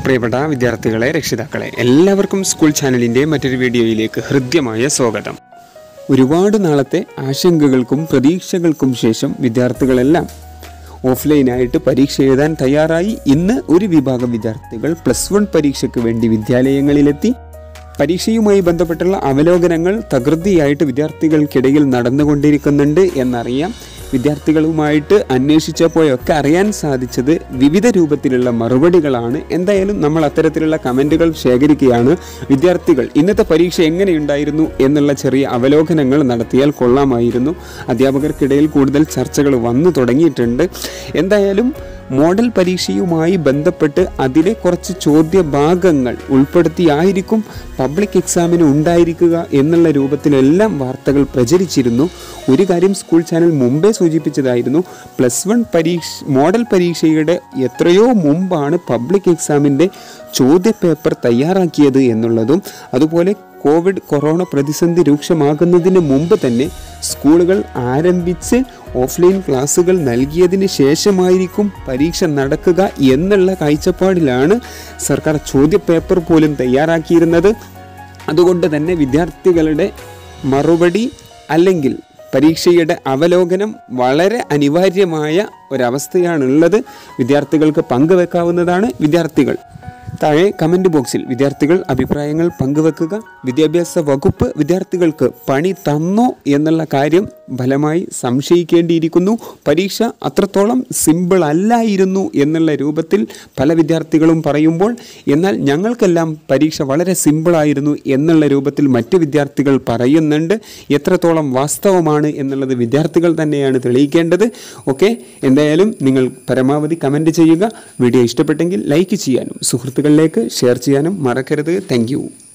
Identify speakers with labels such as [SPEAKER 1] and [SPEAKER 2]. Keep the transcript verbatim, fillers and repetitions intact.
[SPEAKER 1] പ്രിയപ്പെട്ട വിദ്യാർത്ഥികളെ, രക്ഷിതാക്കളെ, എല്ലാവർക്കും സ്കൂൾ ചാനലിൻ്റെ മറ്റൊരു വീഡിയോയിലേക്ക് ഹൃദ്യമായ സ്വാഗതം. ഒരുപാട് നാളത്തെ ആശങ്കകൾക്കും പ്രതീക്ഷകൾക്കും ശേഷം വിദ്യാർത്ഥികളെല്ലാം ഓഫ്ലൈനായിട്ട് പരീക്ഷ എഴുതാൻ തയ്യാറായി. ഇന്ന് ഒരു വിഭാഗം വിദ്യാർത്ഥികൾ പ്ലസ് വൺ പരീക്ഷയ്ക്ക് വേണ്ടി വിദ്യാലയങ്ങളിലെത്തി. പരീക്ഷയുമായി ബന്ധപ്പെട്ടുള്ള അവലോകനങ്ങൾ തകൃതിയായിട്ട് വിദ്യാർത്ഥികൾക്കിടയിൽ നടന്നുകൊണ്ടിരിക്കുന്നുണ്ട് എന്നറിയാം. വിദ്യാർത്ഥികളുമായിട്ട് അന്വേഷിച്ചപ്പോഴൊക്കെ അറിയാൻ സാധിച്ചത് വിവിധ രൂപത്തിലുള്ള മറുപടികളാണ്. എന്തായാലും നമ്മൾ അത്തരത്തിലുള്ള കമൻറ്റുകൾ ശേഖരിക്കുകയാണ്. വിദ്യാർത്ഥികൾ ഇന്നത്തെ പരീക്ഷ എങ്ങനെയുണ്ടായിരുന്നു എന്നുള്ള ചെറിയ അവലോകനങ്ങൾ നടത്തിയാൽ കൊള്ളാമായിരുന്നു. അധ്യാപകർക്കിടയിൽ കൂടുതൽ ചർച്ചകൾ വന്നു തുടങ്ങിയിട്ടുണ്ട്. എന്തായാലും മോഡൽ പരീക്ഷയുമായി ബന്ധപ്പെട്ട് അതിലെ കുറച്ച് ചോദ്യഭാഗങ്ങൾ ഉൾപ്പെടുത്തിയായിരിക്കും പബ്ലിക് എക്സാമിന് ഉണ്ടായിരിക്കുക എന്നുള്ള രൂപത്തിലെല്ലാം വാർത്തകൾ പ്രചരിച്ചിരുന്നു. ഒരു കാര്യം സ്കൂൾ ചാനൽ മുമ്പേ സൂചിപ്പിച്ചതായിരുന്നു, പ്ലസ് വൺ പരീക്ഷ മോഡൽ പരീക്ഷയുടെ എത്രയോ മുമ്പാണ് പബ്ലിക് എക്സാമിൻ്റെ ചോദ്യപേപ്പർ തയ്യാറാക്കിയത് എന്നുള്ളതും, അതുപോലെ കോവിഡ് കൊറോണ പ്രതിസന്ധി രൂക്ഷമാകുന്നതിന് മുമ്പ് തന്നെ സ്കൂളുകൾ ആരംഭിച്ച് ഓഫ്ലൈൻ ക്ലാസ്സുകൾ നൽകിയതിന് ശേഷമായിരിക്കും പരീക്ഷ നടക്കുക എന്നുള്ള കാഴ്ചപ്പാടിലാണ് സർക്കാർ ചോദ്യപേപ്പർ പോലും തയ്യാറാക്കിയിരുന്നത്. അതുകൊണ്ട് തന്നെ വിദ്യാർത്ഥികളുടെ മറുപടി അല്ലെങ്കിൽ പരീക്ഷയുടെ അവലോകനം വളരെ അനിവാര്യമായ ഒരവസ്ഥയാണുള്ളത്. വിദ്യാർത്ഥികൾക്ക് പങ്കുവെക്കാവുന്നതാണ്. വിദ്യാർത്ഥികൾ താഴെ കമൻറ്റ് ബോക്സിൽ വിദ്യാർത്ഥികൾ അഭിപ്രായങ്ങൾ പങ്കുവെക്കുക. വിദ്യാഭ്യാസ വകുപ്പ് വിദ്യാർത്ഥികൾക്ക് പണി തന്നോ എന്നുള്ള കാര്യം ഫലമായി സംശയിക്കേണ്ടിയിരിക്കുന്നു. പരീക്ഷ അത്രത്തോളം സിമ്പിൾ അല്ലായിരുന്നു എന്നുള്ള രൂപത്തിൽ പല വിദ്യാർത്ഥികളും പറയുമ്പോൾ, എന്നാൽ ഞങ്ങൾക്കെല്ലാം പരീക്ഷ വളരെ സിമ്പിളായിരുന്നു എന്നുള്ള രൂപത്തിൽ മറ്റ് വിദ്യാർത്ഥികൾ പറയുന്നുണ്ട്. എത്രത്തോളം വാസ്തവമാണ് എന്നുള്ളത് വിദ്യാർത്ഥികൾ തന്നെയാണ് തെളിയിക്കേണ്ടത്. ഓക്കെ, എന്തായാലും നിങ്ങൾ പരമാവധി കമൻറ്റ് ചെയ്യുക. വീഡിയോ ഇഷ്ടപ്പെട്ടെങ്കിൽ ലൈക്ക് ചെയ്യാനും സുഹൃത്തുക്കളിലേക്ക് ഷെയർ ചെയ്യാനും മറക്കരുത്. Thank U.